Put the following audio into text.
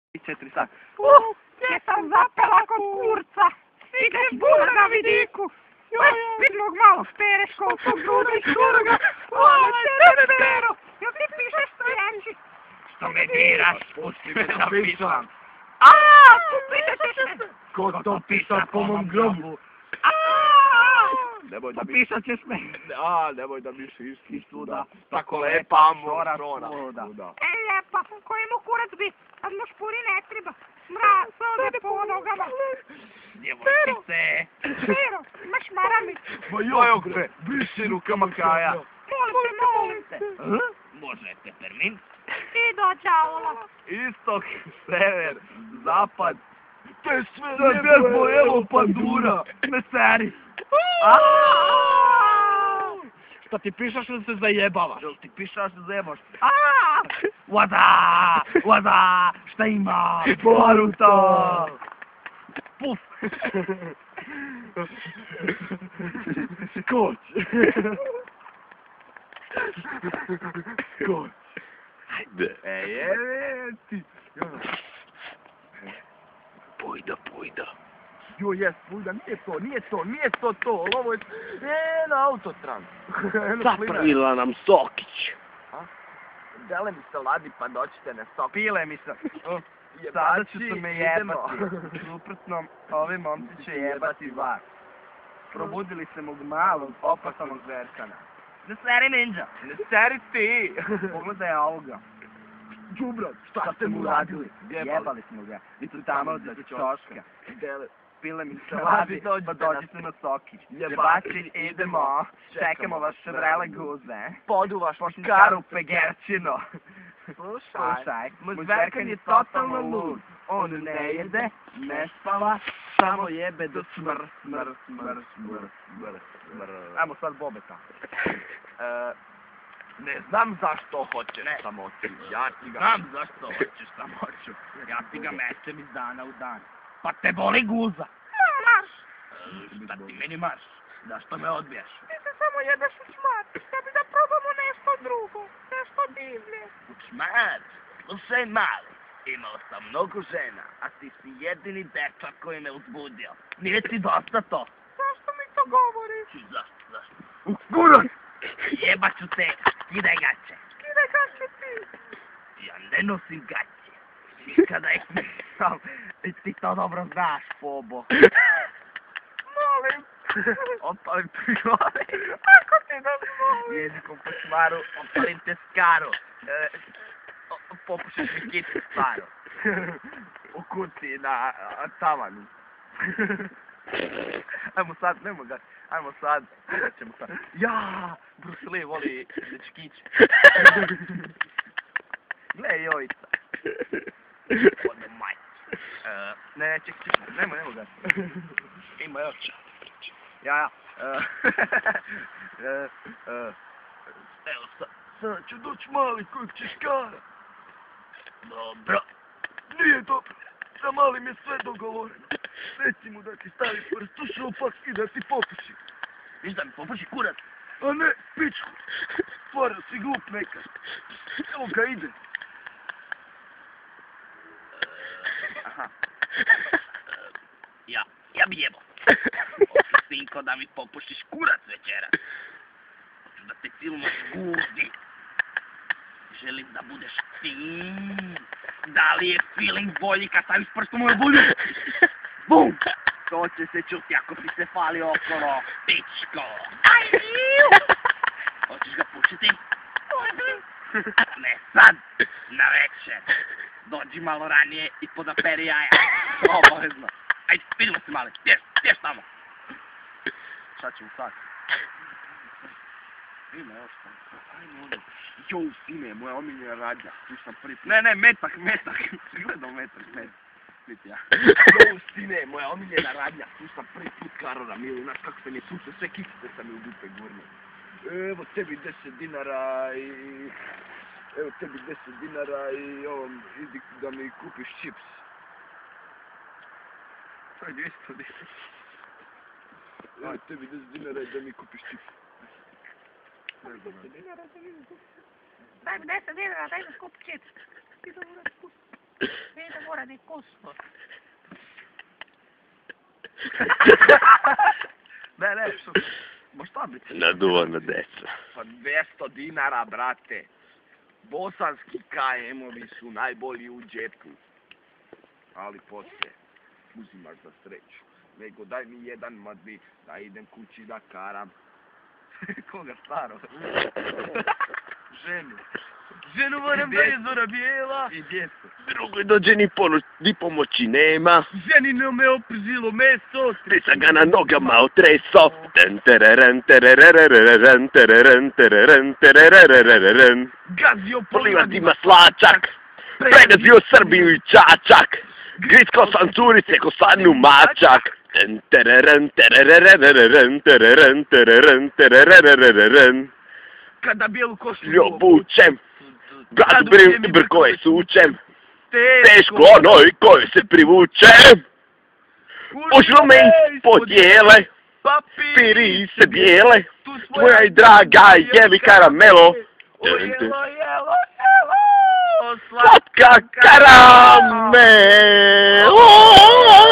4 sata. Gdje sam zapela kod kurca, stigne bura na vidiku. Joj, vidlog malo špere školskog gruda i šuruga. Oj, tebe pero, jel ti pišeš stojanči? Što me diraš, pusti me da pišam. Pišeš me. Ko to piša po mom grobu? Nemoj da mi... Pisat ćeš me. Nemoj da mi šiški Svuda. Tako lepa Šora mora. svuda. Lijepa, koji mu kurac bi, kad mu špuri ne treba. Smra, ode po nogama. Djevojčice. Pero, imaš marami. Ma joj bre, briši rukama kraja. Molim te. Možete termin? I do đavola. Istok, sever, zapad. To je sve lijepo, evo pandura. Mesari. Šta ti pišaš ili se zajebavaš? Jel ti pišaš da zajebaš? Wada, šta ima? Baruta! Puf. Skoč! Skoč! Ajde. Ti! Pojda. Jo, jes, pujda, nije to, ovo je na autotran. Zapravila nam Sokić. Dele mi se ladi pa doćete na stop. Pile mi se. Sada ću se me jebati. Suprotno, ovi momci će jebati vas. Probudili se mog malog, opasanog zverkana. Ne seri ninja. Ne seri ti! Pogledaj ovoga. Džubrat, Šta ste mu radili? Jebali smo ga. I tu tamo za čoška. Dele, Pile mi se ladi, pa dođite na Sokić. Jebači, idemo. Čekamo vas ševrele guze. poduvaš Poškaru pegerčino. Slušaj, Moj zverkan je totalno lud. On ne jede, ne spava, samo jebe do smr. Ajmo sad Bobeta. Ne znam zašto hoćeš samoću, ja ti ga... Znam zašto hoćeš samoću. Ja ti ga mečem iz dana u dan. Pa te boli guza. Marš, Šta ti meni marš? Zašto me odbijaš? ti se samo jedeš u čmar. Ja bi da probamo nešto drugo, nešto divlje. Učmar, slušaj mali. Imao sam mnogo žena, a ti si jedini dečak koji me uzbudio. Nije ti dosta to? Zašto mi to govoriš? Zašto? Kurac! Jebaću te, skidaj gaće. Skidaj gaće ti. Ja ne nosim gaće. I kada ih nisam, ti to dobro znaš, Bobo. Molim. Opalim ti gore. Ako ti da mi molim. Jezikom po čmaru, opalim te skaru. Popušiš mi kitu staru. U kuci na tavanu. Ajmo sad, nemo ga. Ajmo sad. Ćemo sad. Ja, Bruce Lee voli dečkiće. Gle, Jojica. Ode majci. Ne, ček, nemo ga. Ima još. Ja. Evo sad. Sad ću doći mali kojeg ćeš kara. Dobro. Nije dobro. Sa malim je sve dogovoreno. Reci mu da ti stavi prst u šopak i da ti popuši. Viš da mi popuši kurac? A ne, pičku. Stvarno si glup nekad. Evo ga ide. Aha. Ja bi jebo. Hoću, sinko, da mi popušiš kurac večeras. Hoću da te filmaš guzi. Želim da budeš fin. Da li je feeling bolji kad staviš prst u moju bulju? Bum! To će se čuti ako ti se fali okolo, pičko. Hoćeš ga pušiti? Ne sad, na večer. Dođi malo ranije i podaperi jaja. Obavezno. Ajde, vidimo se mali. Gdješ tamo? Šta ćemo sad? Ima još sam. Ajmo ono. Jo, sine, moja omiljena radnja. Tu sam prvi put. Ne, metak. Gledam metak. Ja. Jo, sine, moja omiljena radnja. Tu sam prvi put Karora Milu. Znaš kako se mi tuče, sve kikice sam mi u dupe gurno. Evo tebi 10 dinara i... Evo tebi 10 dinara i ovom, idi da mi kupiš čips. To je 200 dinara. Evo tebi 10 dinara i da mi kupiš čips. Daj mi 10 dinara, daj mi skup čips. Ti to uraš pusti. Vede ora di costo. Ne, što? Ma šta bi ti? Naduvana deca. Pa 200 dinara, brate. Bosanski KM-ovi su najbolji u džepu. Ali poslije, uzimaš za sreću. Nego daj mi jedan madvi, da idem kući da karam. Koga staro? Ženu. Ženu moram da je zora bijela. I djecu. Drugoj dođe ni pomoći nema. Ženino me oprzilo meso. Ti sam ga na nogama otreso. Ten tereren terereren tereren tereren terereren. Gazio Po livadima livadima slačak. Pregazio Srbiju i Čačak. Griskao sam curice ko sadnu mačak. Ten tereren terereren tereren tereren terereren. Kada bijelu košulju Ljobučem. Bradu brkove sučem. Teško Teško onoj koji se privuče. Ušlo me podjele. Piri se bijele. Tvoja i draga jeli karamelo. Jelo. Slatka karamelo.